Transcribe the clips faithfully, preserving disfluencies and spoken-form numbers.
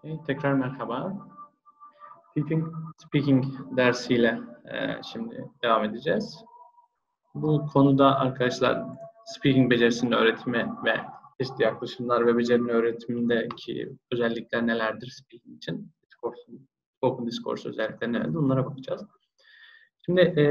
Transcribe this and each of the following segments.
E, tekrar merhaba. Speaking, speaking dersiyle e, şimdi devam edeceğiz. Bu konuda arkadaşlar speaking becerisinin öğretimi ve çeşitli yaklaşımlar ve becerinin öğretimindeki özellikler nelerdir speaking için? Discourse, spoken discourse özellikleri nelerdir? Bunlara bakacağız. Şimdi e,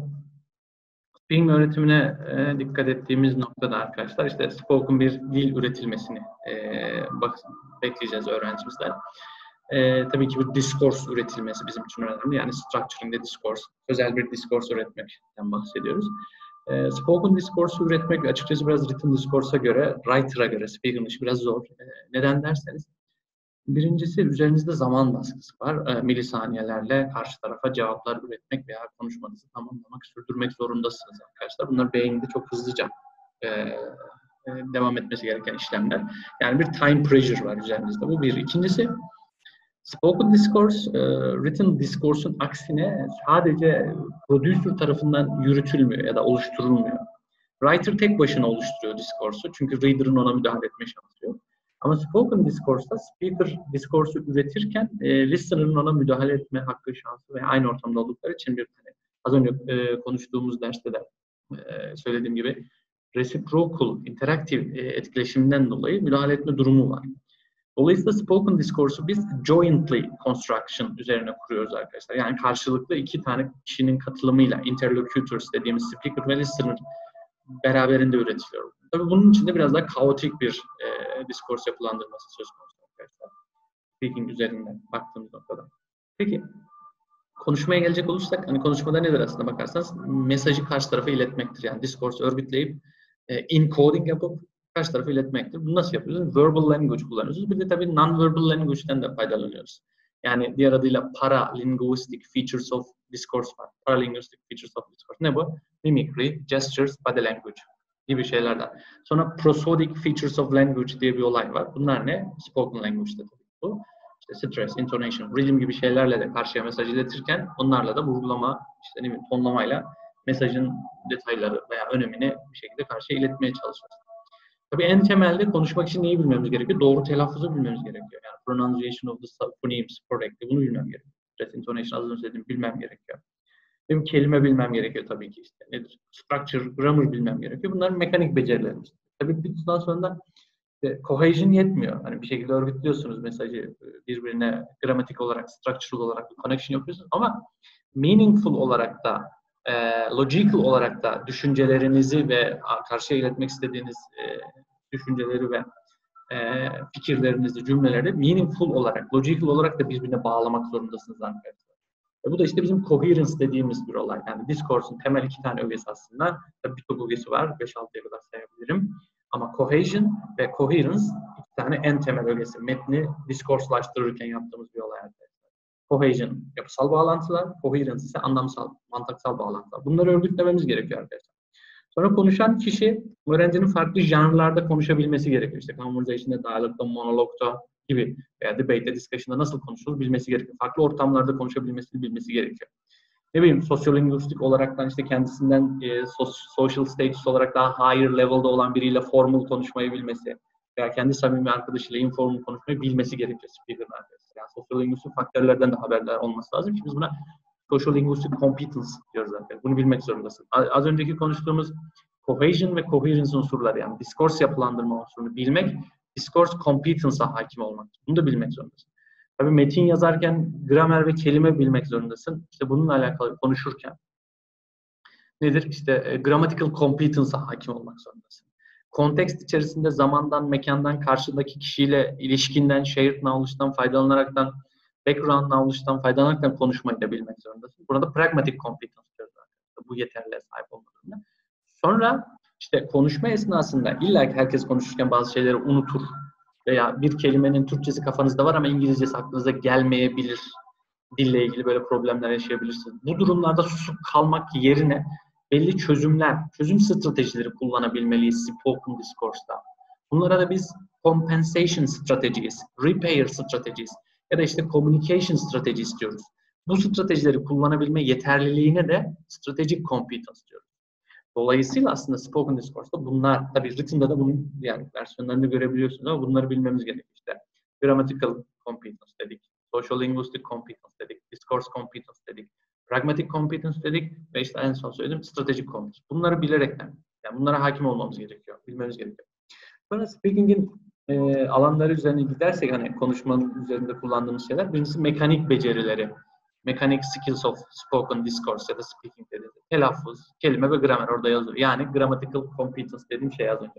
speaking öğretimine e, dikkat ettiğimiz noktada arkadaşlar işte spoken bir dil üretilmesini e, bak, bekleyeceğiz öğrencimizden. Ee, tabii ki bir discourse üretilmesi bizim için önemli. Yani structuring the discourse, özel bir discourse üretmekten bahsediyoruz. Ee, spoken discourse üretmek açıkçası biraz written discourse'a göre, writer'a göre speaker'ın işi biraz zor. Ee, neden derseniz, birincisi üzerinizde zaman baskısı var. Ee, milisaniyelerle karşı tarafa cevaplar üretmek veya konuşmanızı tamamlamak, sürdürmek zorundasınız arkadaşlar. Bunlar beyinde çok hızlıca e, e, devam etmesi gereken işlemler. Yani bir time pressure var üzerinizde. Bu bir. İkincisi, spoken discourse, e, written discourse'un aksine sadece producer tarafından yürütülmüyor ya da oluşturulmuyor. Writer tek başına oluşturuyor discourse'u çünkü reader'ın ona müdahale etme şansı yok. Ama spoken discourse'da speaker discourse'u üretirken e, listener'ın ona müdahale etme hakkı, şansı ve aynı ortamda oldukları için bir hani, az önce e, konuştuğumuz derste de e, söylediğim gibi reciprocal, interaktif e, etkileşiminden dolayı müdahale etme durumu var. Dolayısıyla spoken discourse'u biz jointly construction üzerine kuruyoruz arkadaşlar. Yani karşılıklı iki tane kişinin katılımıyla interlocutors dediğimiz speaker ve listener beraberinde üretiliyor. Tabii bunun içinde biraz daha kaotik bir e, discourse yapılandırması söz konusu arkadaşlar. Speaking üzerinden baktığımız noktada. Peki konuşmaya gelecek olursak, hani konuşmada nedir aslında bakarsanız? Mesajı karşı tarafa iletmektir. Yani discourse örgütleyip e, encoding yapıp karşı tarafa iletmektir. Bunu nasıl yapıyoruz? Verbal language kullanıyoruz. Bir de tabii non-verbal language'den de faydalanıyoruz. Yani diğer adıyla paralinguistic features of discourse var. Paralinguistic features of discourse. Ne bu? Mimicry, gestures, body language gibi şeylerden. Sonra prosodic features of language diye bir olay var. Bunlar ne? Spoken language'da tabii bu. İşte stress, intonation, rhythm gibi şeylerle de karşıya mesaj iletirken onlarla da vurgulama, işte ne bileyim, tonlamayla mesajın detayları veya önemini bir şekilde karşıya iletmeye çalışıyoruz. Tabii en temelde konuşmak için neyi bilmemiz gerekiyor? Doğru telaffuzu bilmemiz gerekiyor. Yani pronunciation of the phonemes correctly. Bunu bilmem gerekiyor. Stress, intonation az önce dediğim bilmem gerekiyor. Benim kelime bilmem gerekiyor tabii ki işte. Nedir? Structure, grammar bilmem gerekiyor. Bunlar mekanik becerilerimiz. Tabii bir tutan sonra da işte cohesion yetmiyor. Hani bir şekilde örgütlüyorsunuz mesajı birbirine gramatik olarak, structural olarak bir connection yapıyorsunuz ama meaningful olarak da e, logical olarak da düşüncelerinizi ve karşıya iletmek istediğiniz e, düşünceleri ve e, fikirlerinizi, cümleleri meaningful olarak, logical olarak da birbirine bağlamak zorundasınız arkadaşlar. E bu da işte bizim coherence dediğimiz bir olay. Yani discourse'un temel iki tane ögesi aslında. Tabii birçok ögesi var. beş altıya kadar sayabilirim. Ama cohesion ve coherence iki tane en temel ögesi. Metni discourse'laştırırken yaptığımız bir olay arkadaşlar. Cohesion yapısal bağlantılar, coherence ise anlamsal, mantıksal bağlantılar. Bunları örgütlememiz gerekiyor arkadaşlar. Sonra konuşan kişi öğrencinin farklı janrlarda konuşabilmesi gerekiyor. İşte conversation'da, dialog'da, monologda gibi veya debate'de, discussion'da nasıl konuşulur bilmesi gerekiyor. Farklı ortamlarda konuşabilmesini bilmesi gerekiyor. Ne bileyim sosyolinguistik olaraktan işte kendisinden e, social status olarak daha higher level'da olan biriyle formal konuşmayı bilmesi veya kendi samimi arkadaşıyla informal konuşmayı bilmesi gerekiyor speaker'ın arkadaşlar. Yani sosyolinguistik faktörlerden de haberdar olması lazım ki biz buna social linguistic competence diyoruz arkadaşlar. Bunu bilmek zorundasın. Az önceki konuştuğumuz cohesion ve coherence unsurları yani discourse yapılandırma unsurunu bilmek, discourse competence'a hakim olmak. Bunu da bilmek zorundasın. Tabii metin yazarken gramer ve kelime bilmek zorundasın. İşte bununla alakalı konuşurken nedir? İşte e, grammatical competence'a hakim olmak zorundasın. Kontekst içerisinde zamandan, mekandan, karşındaki kişiyle ilişkinden, shared knowledge'dan faydalanaraktan, background knowledge'dan faydalanaraktan konuşmayı da bilmek zorundasın. Burada pragmatic competence diyoruz arkadaşlar. Bu yeterliğe sahip olmadığında. Sonra işte konuşma esnasında illa ki herkes konuşurken bazı şeyleri unutur veya bir kelimenin Türkçesi kafanızda var ama İngilizcesi aklınıza gelmeyebilir. Dille ilgili böyle problemler yaşayabilirsiniz. Bu durumlarda susup kalmak yerine belli çözümler, çözüm stratejileri kullanabilmeliyiz spoken discourse'da. Bunlara da biz compensation strategies, repair strategies ya da işte communication strategies diyoruz. Bu stratejileri kullanabilme yeterliliğine de strategic competence diyoruz. Dolayısıyla aslında spoken discourse'da bunlar, tabii written'da da bunun yani versiyonlarını görebiliyorsunuz ama bunları bilmemiz gerekiyor işte. Grammatical competence dedik. Social linguistic competence dedik. Discourse competence dedik. Pragmatic competence dedik. Ve işte en son söylediğim strategic competence. Bunları bilerekten, yani bunlara hakim olmamız gerekiyor. Bilmemiz gerekiyor. Sonra speaking'in e, alanları üzerine gidersek, hani konuşmanın üzerinde kullandığımız şeyler, birincisi mekanik becerileri. Mechanic skills of spoken discourse ya da speaking dediğimiz. Telaffuz, kelime ve gramer orada yazıyor. Yani grammatical competence dediğim şey az önce.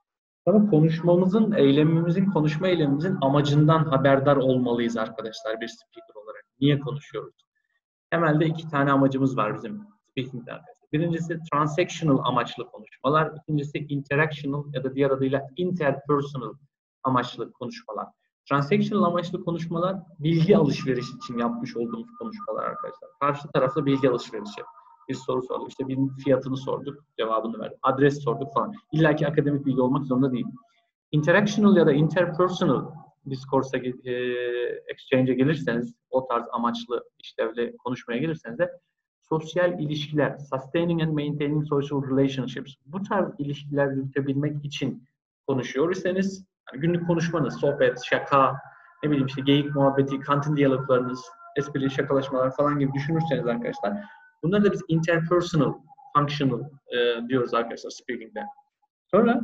Ama konuşmamızın, eylemimizin, konuşma eylemimizin amacından haberdar olmalıyız arkadaşlar bir speaker olarak. Niye konuşuyoruz? Temelde iki tane amacımız var bizim speaking'de arkadaşlar. Birincisi transactional amaçlı konuşmalar. İkincisi interactional ya da diğer adıyla interpersonal amaçlı konuşmalar. Transactional amaçlı konuşmalar bilgi alışverişi için yapmış olduğumuz konuşmalar arkadaşlar. Karşı tarafla bilgi alışverişi. Bir soru sorduk, işte bir fiyatını sorduk, cevabını verdik. Adres sorduk falan. İlla ki akademik bilgi olmak zorunda değil. Interactional ya da interpersonal discourse'a, e, exchange'e gelirseniz, o tarz amaçlı, işlevli konuşmaya gelirseniz de sosyal ilişkiler, sustaining and maintaining social relationships, bu tarz ilişkiler yürütebilmek için konuşuyor iseniz, yani günlük konuşmanız, sohbet, şaka, ne bileyim işte geyik muhabbeti, kantin diyaloglarınız, esprili şakalaşmalar falan gibi düşünürseniz arkadaşlar, bunları da biz interpersonal, functional e, diyoruz arkadaşlar speaking'de. Sonra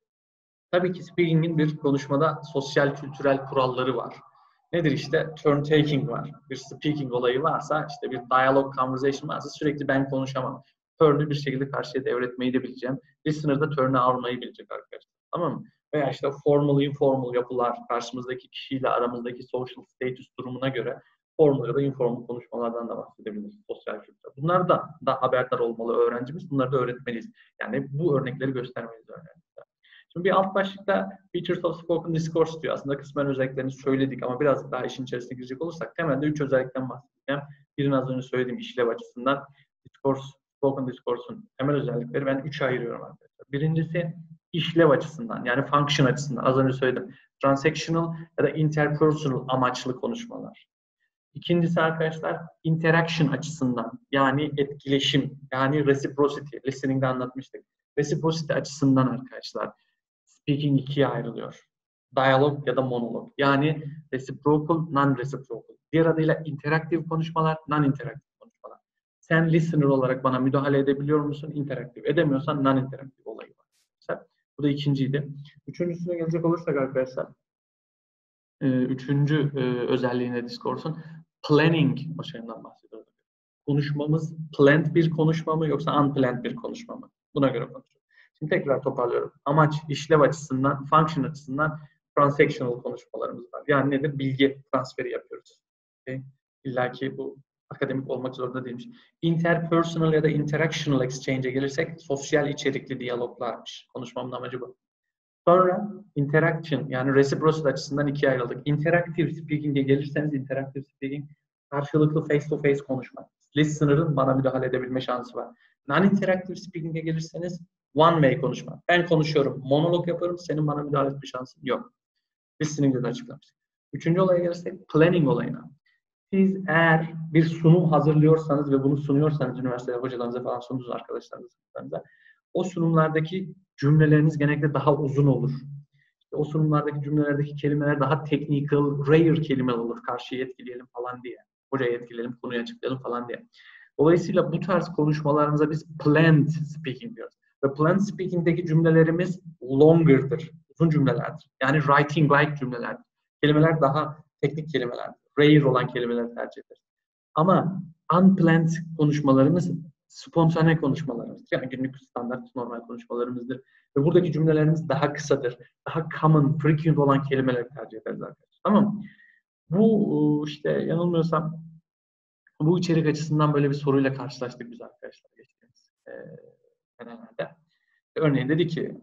tabii ki speaking'in bir konuşmada sosyal, kültürel kuralları var. Nedir işte? Turn taking var. Bir speaking olayı varsa, işte bir dialogue, conversation varsa sürekli ben konuşamam. Turn'ü bir şekilde karşıya devretmeyi de bileceğim. Listener da turn'ü almayı bilecek arkadaşlar. Tamam mı? Veya işte formal, informal yapılar, karşımızdaki kişiyle aramızdaki social status durumuna göre formal ya da informal konuşmalardan da bahsedebiliriz. Sosyal kültür. Bunlar da, da haberdar olmalı öğrencimiz. Bunları da öğretmeliyiz. Yani bu örnekleri göstermeliyiz öğrencimize. Şimdi bir alt başlıkta Features of Spoken Discourse diyor. Aslında kısmen özelliklerini söyledik ama biraz daha işin içerisine girecek olursak temelde üç özellikten bahsedeceğim. Birini az önce söylediğim işlev açısından discourse, spoken discourse'un temel özellikleri ben üçe ayırıyorum arkadaşlar. Birincisi işlev açısından, yani function açısından, az önce söyledim. Transactional ya da interpersonal amaçlı konuşmalar. İkincisi arkadaşlar interaction açısından, yani etkileşim, yani reciprocity, listening'de anlatmıştık. Reciprocity açısından arkadaşlar speaking ikiye ayrılıyor. Dialog ya da monolog. Yani reciprocal, non-reciprocal. Diğer adıyla interaktif konuşmalar, non-interaktif konuşmalar. Sen listener olarak bana müdahale edebiliyor musun? İnteraktif. Edemiyorsan non-interaktif olayı var. Bu da ikinciydi. Üçüncüsüne gelecek olursak arkadaşlar, üçüncü özelliğine discourse'un planning başarından bahsediyoruz. Konuşmamız planned bir konuşma mı yoksa unplanned bir konuşma mı? Buna göre konuşuyoruz. Şimdi tekrar toparlıyorum. Amaç, işlev açısından, function açısından transactional konuşmalarımız var. Yani nedir? Bilgi transferi yapıyoruz. Okay? İlla ki bu akademik olmak zorunda değilmiş. Interpersonal ya da interactional exchange'e gelirsek sosyal içerikli diyaloglarmış. Konuşmamın amacı bu. Sonra interaction, yani reciprocity açısından ikiye ayrıldık. Interactive speaking'e gelirseniz, interactive speaking karşılıklı face to face konuşma. Listener'ın bana müdahale edebilme şansı var. Non-interactive speaking'e gelirseniz one way konuşma. Ben konuşuyorum, monolog yapıyorum, senin bana müdahale etme şansın yok. Listening'de de açıklamış. Üçüncü olaya gelirsek planning olayına. Siz eğer bir sunum hazırlıyorsanız ve bunu sunuyorsanız üniversitede hocalarınıza falan sundunuz arkadaşlarınıza, o sunumlardaki cümleleriniz genellikle daha uzun olur. İşte o sunumlardaki cümlelerdeki kelimeler daha technical, rare kelimeler olur. Karşıyı etkileyelim falan diye. Hocayı etkileyelim, konuyu açıklayalım falan diye. Dolayısıyla bu tarz konuşmalarımıza biz planned speaking diyoruz. Ve planned speaking'deki cümlelerimiz longer'dır. Uzun cümlelerdir. Yani writing like cümlelerdir. Kelimeler daha teknik kelimelerdir. Rare olan kelimeleri tercih ederiz. Ama unplanned konuşmalarımız spontane konuşmalarımızdır. Yani günlük standart normal konuşmalarımızdır. Ve buradaki cümlelerimiz daha kısadır. Daha common, frequent olan kelimeleri tercih ederiz arkadaşlar. Tamam mı? Bu işte yanılmıyorsam bu içerik açısından böyle bir soruyla karşılaştık biz arkadaşlar geçtiğimiz senelerde. Örneğin dedi ki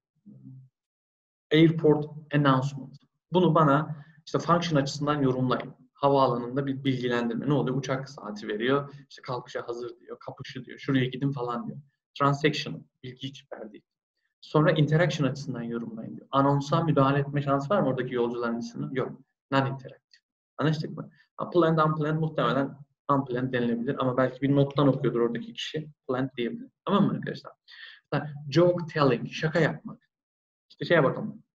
airport announcement. Bunu bana işte function açısından yorumlayın. Havaalanında bir bilgilendirme. Ne oluyor? Uçak saati veriyor. İşte kalkışa hazır diyor. Kapışı diyor. Şuraya gidin falan diyor. Transaction. Bilgi hiç verdiği. Sonra interaction açısından yorumlayın diyor. Anonsa müdahale etme şansı var mı oradaki yolcuların listesinin? Yok. Non-interactive. Anlaştık mı? Planned, unplanned muhtemelen unplanned denilebilir ama belki bir nottan okuyordur oradaki kişi. Planned diyebilir. Tamam mı arkadaşlar? Joke telling. Şaka yapmak. İşte şeye bakalım.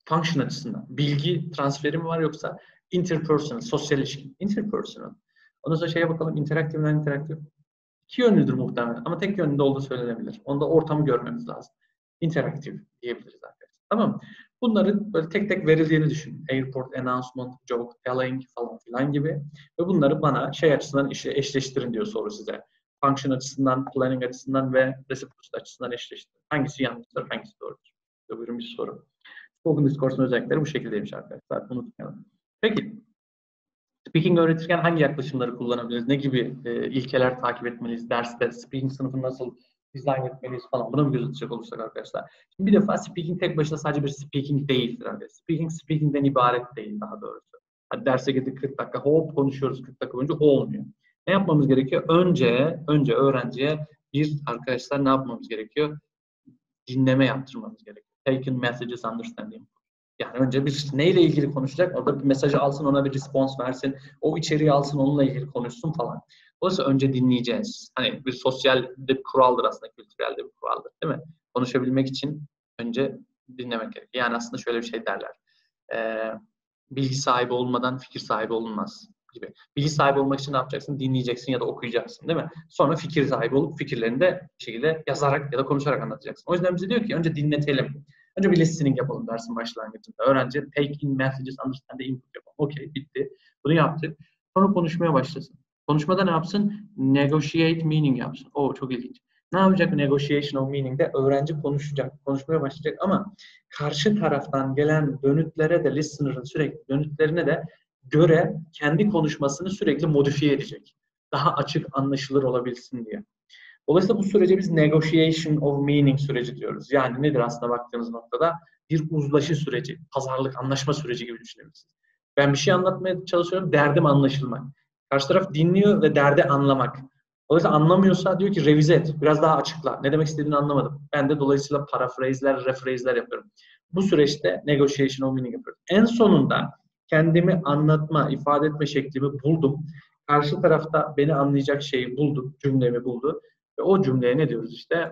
function açısından. Bilgi transferi mi var yoksa interpersonal, sosyal ilişki. Interpersonal. Ondan sonra şeye bakalım, interaktif mi interaktif? İki yönlüdür muhtemelen ama tek yönlü olduğu söylenebilir. Onda ortamı görmemiz lazım. İnteraktif diyebiliriz arkadaşlar. Tamam mı? Bunların böyle tek tek verildiğini düşün. Airport announcement, joke telling falan filan gibi. Ve bunları bana şey açısından eşleştirin diyor soru size. Function açısından, planning açısından ve reciprocity açısından eşleştirin. Hangisi yanlıştır, hangisi doğrudur? Buyurun bir soru. Spoken Discourse'un özellikleri bu şekildeymiş arkadaşlar. Unutmayalım. Peki, speaking öğretirken hangi yaklaşımları kullanabiliriz? Ne gibi e, ilkeler takip etmeliyiz? Derste speaking sınıfını nasıl dizayn etmeliyiz falan. Buna mı göz atacak olursak arkadaşlar. Şimdi bir defa speaking tek başına sadece bir speaking değildir arkadaşlar. Speaking, speaking'den ibaret değil daha doğrusu. Hadi derse girdik kırk dakika hop konuşuyoruz kırk dakika boyunca olmuyor. Ne yapmamız gerekiyor? Önce, önce öğrenciye bir arkadaşlar ne yapmamız gerekiyor? Dinleme yaptırmamız gerekiyor. Taken messages understanding. Yani önce bir neyle ilgili konuşacak? Orada bir mesajı alsın, ona bir respons versin. O içeriği alsın, onunla ilgili konuşsun falan. Dolayısıyla önce dinleyeceğiz. Hani bir sosyal bir kuraldır aslında, kültürel de bir kuraldır değil mi? Konuşabilmek için önce dinlemek gerekiyor. Yani aslında şöyle bir şey derler. Ee, bilgi sahibi olmadan fikir sahibi olunmaz gibi. Bilgi sahibi olmak için ne yapacaksın? Dinleyeceksin ya da okuyacaksın değil mi? Sonra fikir sahibi olup fikirlerini de bir şekilde yazarak ya da konuşarak anlatacaksın. O yüzden bize diyor ki önce dinletelim. Önce bir listening yapalım dersin başlangıcında. Öğrenci take in messages, understand the input yapalım. Okey, bitti. Bunu yaptık. Sonra konuşmaya başlasın. Konuşmada ne yapsın? Negotiate meaning yapsın. Oo, çok ilginç. Ne yapacak negotiation of meaning'de? Öğrenci konuşacak, konuşmaya başlayacak ama karşı taraftan gelen dönütlere de listener'ın sürekli dönütlerine de göre kendi konuşmasını sürekli modifiye edecek. Daha açık, anlaşılır olabilsin diye. Dolayısıyla bu sürece biz negotiation of meaning süreci diyoruz. Yani nedir aslında baktığınız noktada? Bir uzlaşı süreci, pazarlık, anlaşma süreci gibi düşünebilirsiniz. Ben bir şey anlatmaya çalışıyorum, derdim anlaşılmak. Karşı taraf dinliyor ve derdi anlamak. Dolayısıyla anlamıyorsa diyor ki revize et, biraz daha açıkla. Ne demek istediğini anlamadım. Ben de dolayısıyla paraphrasler, rephrasler yapıyorum. Bu süreçte negotiation of meaning yapıyorum. En sonunda kendimi anlatma, ifade etme şeklimi buldum. Karşı tarafta beni anlayacak şeyi buldu, cümlemi buldu. Ve o cümleye ne diyoruz işte?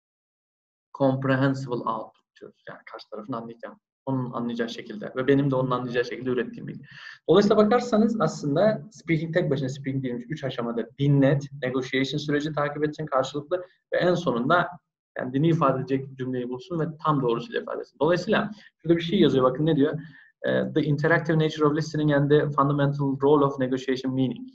Comprehensible output diyoruz. Yani karşı tarafın anlayacağı, onun anlayacağı şekilde ve benim de onun anlayacağı şekilde ürettiğim bilgi. Dolayısıyla bakarsanız aslında speaking tek başına speaking değilmiş. Üç aşamada dinlet, negotiation süreci takip edeceksin karşılıklı ve en sonunda kendini ifade edecek cümleyi bulsun ve tam doğrusuyla ifade etsin. Dolayısıyla şurada bir şey yazıyor. Bakın ne diyor? The interactive nature of listening and the fundamental role of negotiation meaning.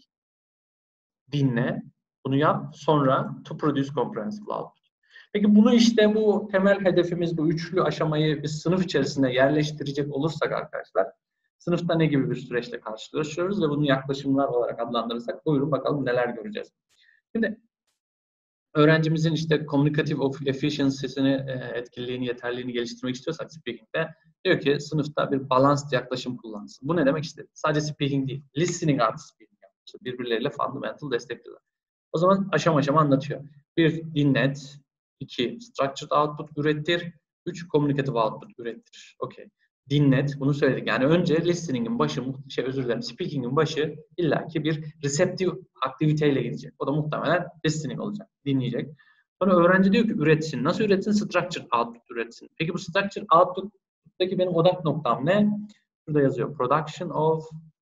Dinle, bunu yap, sonra to produce comprehensive output. Peki bunu işte bu temel hedefimiz, bu üçlü aşamayı bir sınıf içerisinde yerleştirecek olursak arkadaşlar, sınıfta ne gibi bir süreçle karşılaşıyoruz ve bunu yaklaşımlar olarak adlandırırsak buyurun bakalım neler göreceğiz. Şimdi öğrencimizin işte communicative efficiency'sini, etkililiğini, yeterliliğini geliştirmek istiyorsak speaking'de diyor ki sınıfta bir balanced yaklaşım kullansın. Bu ne demek işte? Sadece speaking değil, listening artı speaking. İşte birbirleriyle fundamental destekliyorlar. O zaman aşama aşama anlatıyor. Bir, dinlet. İki, structured output ürettir. Üç, communicative output ürettir. Okey. Dinlet. Bunu söyledik. Yani önce listening'in başı, şey özür dilerim, speaking'in başı illaki bir receptive aktiviteyle gidecek. O da muhtemelen listening olacak. Dinleyecek. Sonra öğrenci diyor ki üretsin. Nasıl üretsin? Structured output üretsin. Peki bu structured output'taki benim odak noktam ne? Şurada yazıyor. Production of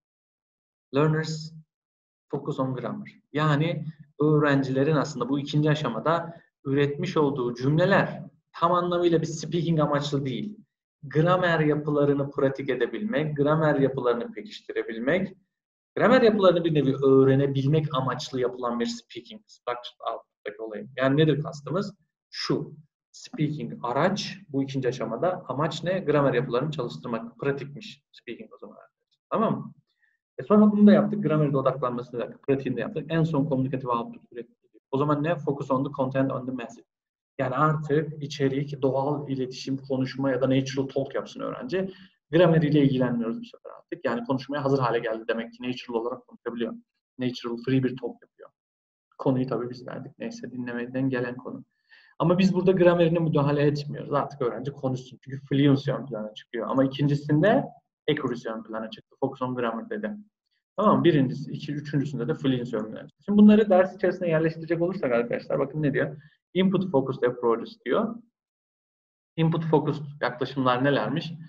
learners focus on grammar. Yani öğrencilerin aslında bu ikinci aşamada üretmiş olduğu cümleler tam anlamıyla bir speaking amaçlı değil. Gramer yapılarını pratik edebilmek, gramer yapılarını pekiştirebilmek, gramer yapılarını bir nevi öğrenebilmek amaçlı yapılan bir speaking. Structured output'taki olayı. Yani nedir kastımız? Şu. Speaking araç, bu ikinci aşamada amaç ne? Gramer yapılarını çalıştırmak. Pratikmiş speaking o zaman. Tamam mı? E sonra bunu da yaptık. Gramer'de odaklanmasını yaptık. Pratiğini de yaptık. En son communicative output ürettik. O zaman ne? Focus on the content on the message. Yani artık içerik, doğal iletişim, konuşma ya da natural talk yapsın öğrenci. Gramer ile ilgilenmiyoruz bu sefer artık. Yani konuşmaya hazır hale geldi demek ki natural olarak konuşabiliyor. Natural, free bir talk yapıyor. Konuyu tabii biz verdik. Neyse dinlemeden gelen konu. Ama biz burada gramerine müdahale etmiyoruz. Artık öğrenci konuşsun. Çünkü fluency ön plana çıkıyor. Ama ikincisinde accuracy ön plana çıktı. Focus on grammar dedi. Tamam, birincisi, iki, üçüncüsünde de fluency ön plana çıktı. Şimdi bunları ders içerisinde yerleştirecek olursak arkadaşlar bakın ne diyor? Input focused approaches diyor. Input focused yaklaşımlar nelermiş?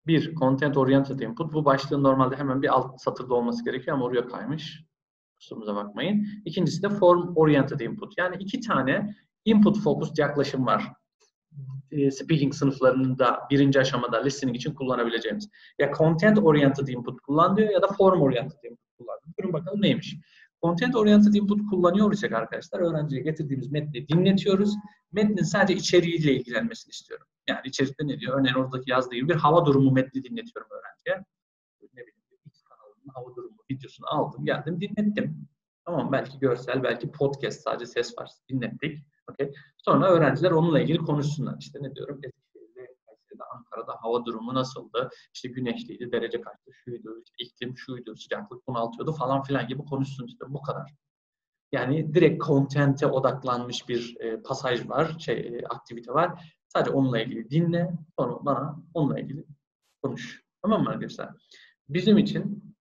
Bir, content oriented input. Bu başlığın normalde hemen bir alt satırda olması gerekiyor ama oraya kaymış. Kusurumuza bakmayın. İkincisi de form oriented input. Yani iki tane input focused yaklaşım var. E, speaking sınıflarında birinci aşamada listening için kullanabileceğimiz. Ya content oriented input kullan diyor ya da form oriented input kullan. Durun bakalım neymiş. Content oriented input kullanıyor isek arkadaşlar öğrenciye getirdiğimiz metni dinletiyoruz. Metnin sadece içeriğiyle ilgilenmesini istiyorum. Yani içerikte ne diyor? Örneğin oradaki yazdığı gibi bir hava durumu metni dinletiyorum öğrenciye. Ne bileyim X kanalının hava durumu videosunu aldım, geldim, dinlettim. Tamam, belki görsel, belki podcast, sadece ses var, dinlettik. Okay. Sonra öğrenciler onunla ilgili konuşsunlar. İşte ne diyorum? Eskişehir'de, Kayseri'de, Ankara'da hava durumu nasıldı? İşte güneşliydi, derece kaçtı, şuydu, işte iklim şuydu, sıcaklık bunaltıyordu falan filan gibi konuşsun işte. Bu kadar. Yani direkt content'e odaklanmış bir e, pasaj var, şey e, aktivite var. Sadece onunla ilgili dinle, sonra bana onunla ilgili konuş. Tamam mı arkadaşlar? Bizim için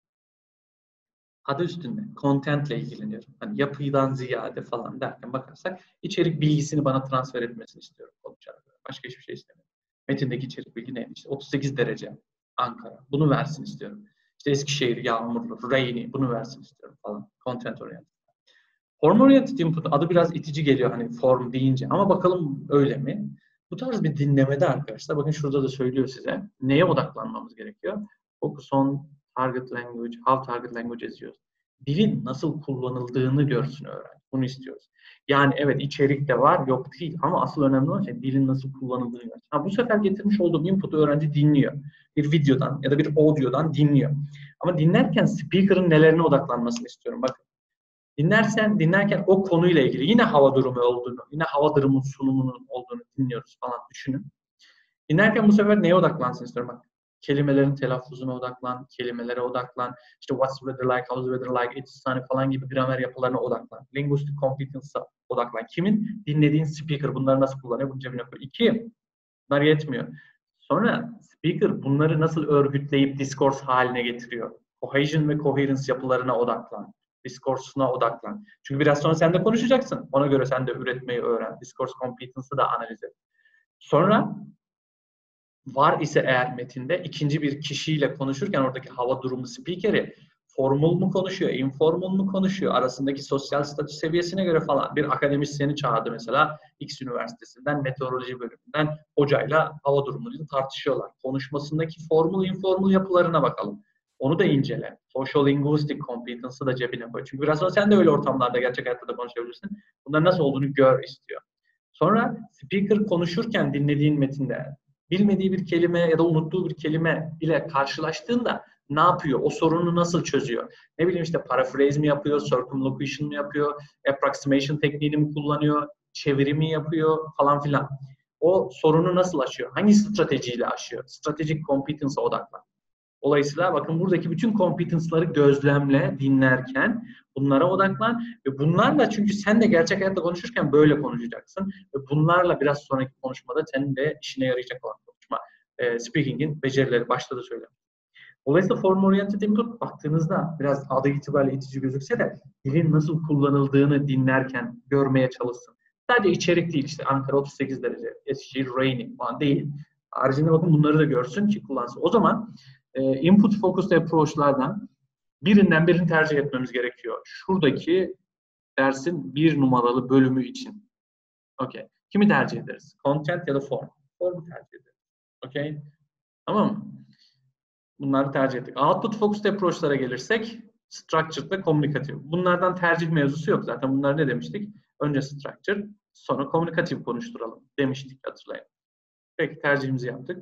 adı üstünde content ile ilgileniyorum. Hani yapıdan ziyade falan derken bakarsak içerik bilgisini bana transfer etmesini istiyorum konuşarak. Başka hiçbir şey istemiyorum. Metindeki içerik bilgi neydi? İşte otuz sekiz derece Ankara. Bunu versin istiyorum. İşte Eskişehir yağmurlu, rainy. Bunu versin istiyorum falan. Content oriented. Form oriented input adı biraz itici geliyor hani form deyince. Ama bakalım öyle mi? Bu tarz bir dinlemede arkadaşlar bakın şurada da söylüyor size. Neye odaklanmamız gerekiyor? Focus on target language, how target language is used. Dilin nasıl kullanıldığını görsün öğrenci. Bunu istiyoruz. Yani evet içerik de var, yok değil. Ama asıl önemli olan şey dilin nasıl kullanıldığını görsün. Ha, bu sefer getirmiş olduğum input'u öğrenci dinliyor. Bir videodan ya da bir audio'dan dinliyor. Ama dinlerken speaker'ın nelerine odaklanmasını istiyorum. Bakın. Dinlersen, dinlerken o konuyla ilgili yine hava durumu olduğunu, yine hava durumu sunumunun olduğunu dinliyoruz falan düşünün. Dinlerken bu sefer neye odaklansın istiyorum bak. Kelimelerin telaffuzuna odaklan, kelimelere odaklan. İşte what's the weather like, how's the weather like, it's sunny falan gibi gramer yapılarına odaklan. Linguistic competence'a odaklan. Kimin? Dinlediğin speaker bunları nasıl kullanıyor? Bunu cebine koy. İki, bunlar yetmiyor. Sonra speaker bunları nasıl örgütleyip discourse haline getiriyor? Cohesion ve coherence yapılarına odaklan. Discourse'una odaklan. Çünkü biraz sonra sen de konuşacaksın. Ona göre sen de üretmeyi öğren. Discourse competence'ı da analiz et. Sonra var ise eğer metinde ikinci bir kişiyle konuşurken oradaki hava durumu speaker'i formal mu konuşuyor, informal mu konuşuyor, arasındaki sosyal statü seviyesine göre falan bir akademisyeni çağırdı mesela X üniversitesinden, meteoroloji bölümünden hocayla hava durumunu tartışıyorlar. Konuşmasındaki formal, informal yapılarına bakalım. Onu da incele. Social linguistic competence'ı da cebine koy. Çünkü biraz sonra sen de öyle ortamlarda, gerçek hayatta da konuşabilirsin. Bunların nasıl olduğunu gör istiyor. Sonra speaker konuşurken dinlediğin metinde bilmediği bir kelime ya da unuttuğu bir kelime ile karşılaştığında ne yapıyor? O sorunu nasıl çözüyor? Ne bileyim işte paraphrase mi yapıyor, circumlocution mu yapıyor, approximation tekniğini mi kullanıyor, çeviri mi yapıyor falan filan. O sorunu nasıl aşıyor? Hangi stratejiyle aşıyor? Strategic competence'a odaklan. Dolayısıyla bakın buradaki bütün competence'ları gözlemle, dinlerken bunlara odaklan ve bunlarla çünkü sen de gerçek hayatta konuşurken böyle konuşacaksın ve bunlarla biraz sonraki konuşmada senin de işine yarayacak olan konuşma. E, speaking'in becerileri başta da söyledim. Dolayısıyla form oriented input baktığınızda biraz adı itibariyle itici gözükse de dilin nasıl kullanıldığını dinlerken görmeye çalışsın. Sadece içerik değil işte Ankara otuz sekiz derece, Eskişehir rainy falan değil. Haricinde bakın bunları da görsün ki kullansın. O zaman input focused approach'lardan birinden birini tercih etmemiz gerekiyor. Şuradaki dersin bir numaralı bölümü için. Okay. Kimi tercih ederiz? Content ya da form? Form'u tercih ederiz. Okay. Tamam mı? Bunları tercih ettik. Output focused approach'lara gelirsek structured ve communicative. Bunlardan tercih mevzusu yok zaten. Bunlar ne demiştik? Önce structured, sonra communicative konuşturalım demiştik, hatırlayın. Peki tercihimizi yaptık.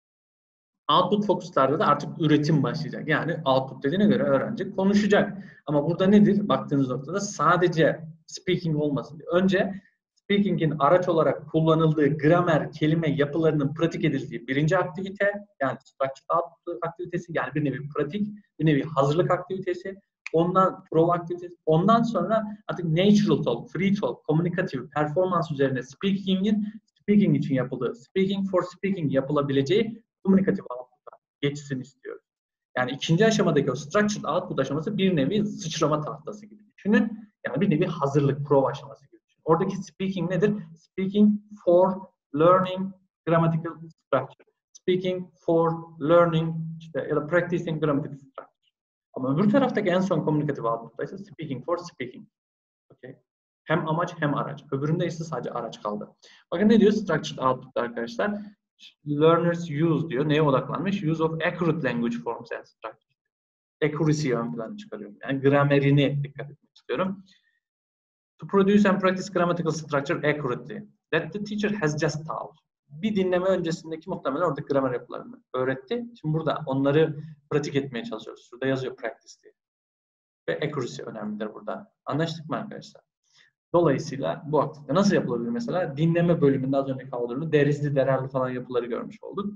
Output focus'larda da artık üretim başlayacak. Yani output dediğine göre öğrenci konuşacak. Ama burada nedir? Baktığınız noktada sadece speaking olmasın diye. Önce speaking'in araç olarak kullanıldığı gramer, kelime yapılarının pratik edildiği birinci aktivite, yani structured output aktivitesi, yani bir nevi pratik, bir nevi hazırlık aktivitesi. Ondan prova aktivitesi. Ondan sonra artık natural talk, free talk, communicative, performans üzerine speaking'in speaking için yapıldığı, speaking for speaking yapılabileceği komünikatif output'a geçsin istiyoruz. Yani ikinci aşamadaki o structured output aşaması bir nevi sıçrama tahtası gibi düşünün. Yani bir nevi hazırlık, prova aşaması gibi düşünün. Oradaki speaking nedir? Speaking for learning grammatical structure. speaking for learning işte, ya da practicing grammatic structure. Ama öbür taraftaki en son communicative output'ta ise speaking for speaking. Okay. Hem amaç hem araç. Öbüründe ise sadece araç kaldı. Bakın ne diyor structured output'ta arkadaşlar? Learners use diyor. Neye odaklanmış? Use of accurate language forms and structure. Accuracy'yi ön plana çıkarıyorum. Yani gramerini dikkat etmek istiyorum. To produce and practice grammatical structure accurately. That the teacher has just taught. Bir dinleme öncesindeki muhtemelen oradaki gramer yapılarını öğretti. Şimdi burada onları pratik etmeye çalışıyoruz. Şurada yazıyor practice diye. Ve accuracy önemlidir burada. Anlaştık mı arkadaşlar? Dolayısıyla bu aktivite nasıl yapılabilir mesela? Dinleme bölümünde az önce kaldırımda derizli, derarlı falan yapıları görmüş olduk.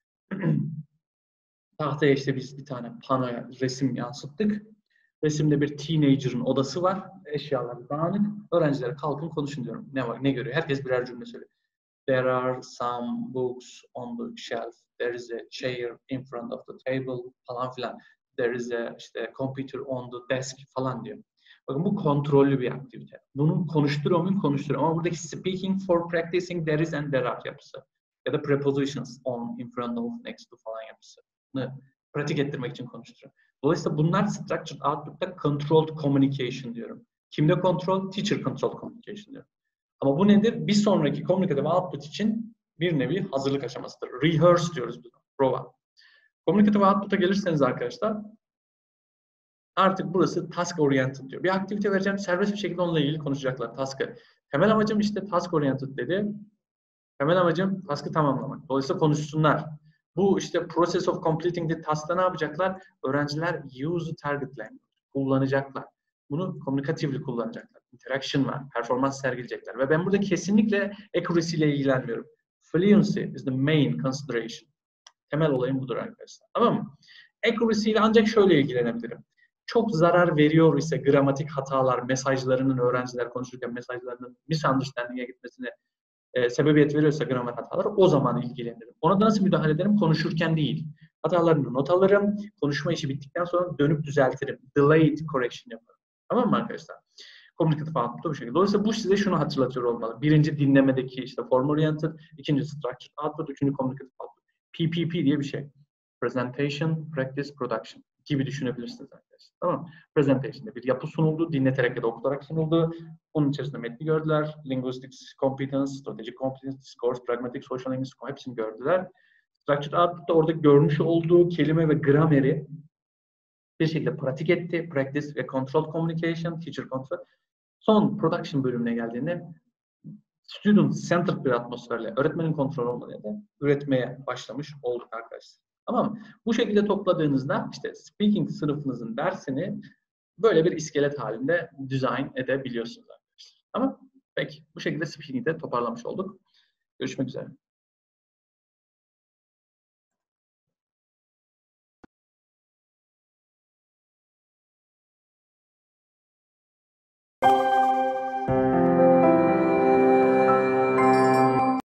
Tahtaya işte biz bir tane panoya resim yansıttık. Resimde bir teenager'ın odası var. Eşyaları dağınık. Öğrencilere kalkın konuşun diyorum. Ne var, ne görüyor? Herkes birer cümle söylüyor. There are some books on the shelf. There is a chair in front of the table falan filan. There is a işte computer on the desk falan diyor. Bakın bu kontrollü bir aktivite. Bunu konuşturuyor muyum? Konuşturuyor. Ama buradaki speaking for practicing there is and there are yapısı. Ya da prepositions on, in front of, next to falan yapısı. Bunu pratik ettirmek için konuşturuyor. Dolayısıyla bunlar structured output'ta controlled communication diyorum. Kimde control? Teacher controlled communication diyorum. Ama bu nedir? Bir sonraki communicative output için bir nevi hazırlık aşamasıdır. Rehearse diyoruz biz. Prova. Communicative output'a gelirseniz arkadaşlar artık burası task oriented diyor. Bir aktivite vereceğim, serbest bir şekilde onunla ilgili konuşacaklar task'ı. Temel amacım işte task oriented dedi. Temel amacım task'ı tamamlamak. Dolayısıyla konuşsunlar. Bu işte process of completing the task'ta ne yapacaklar? Öğrenciler use target language kullanacaklar. Bunu communicatively kullanacaklar. Interaction var, performans sergileyecekler. Ve ben burada kesinlikle accuracy ile ilgilenmiyorum. Fluency is the main consideration. Temel olayım budur arkadaşlar. Tamam mı? Accuracy ile ancak şöyle ilgilenebilirim. Çok zarar veriyor ise gramatik hatalar, mesajlarının öğrenciler konuşurken mesajlarının misunderstanding'e gitmesine e, sebebiyet veriyorsa gramer hataları o zaman ilgilenirim. Ona da nasıl müdahale ederim? Konuşurken değil. Hatalarını not alırım. Konuşma işi bittikten sonra dönüp düzeltirim. Delayed correction yaparım. Tamam mı arkadaşlar? Communicative output'ta bu şekilde. Dolayısıyla bu size şunu hatırlatıyor olmalı. Birinci dinlemedeki işte form oriented, ikinci structured output, üçüncü communicative output. P P P diye bir şey. Presentation, Practice, Production gibi düşünebilirsiniz arkadaşlar. Tamam mı? Presentation'da bir yapı sunuldu, dinleterek ya da okutarak sunuldu. Onun içerisinde metni gördüler. Linguistics, Competence, Strategic Competence, Discourse, Pragmatic, Social Linguistics hepsini gördüler. Structured output'ta orada görmüş olduğu kelime ve grameri bir şekilde pratik etti. Practice ve Control Communication, Teacher Control. Son Production bölümüne geldiğinde student-centered bir atmosferle, öğretmenin kontrolü olmadan da üretmeye başlamış olduk arkadaşlar. Tamam mı? Bu şekilde topladığınızda işte speaking sınıfınızın dersini böyle bir iskelet halinde dizayn edebiliyorsunuz arkadaşlar. Tamam? Peki. Bu şekilde speaking'i de toparlamış olduk. Görüşmek üzere.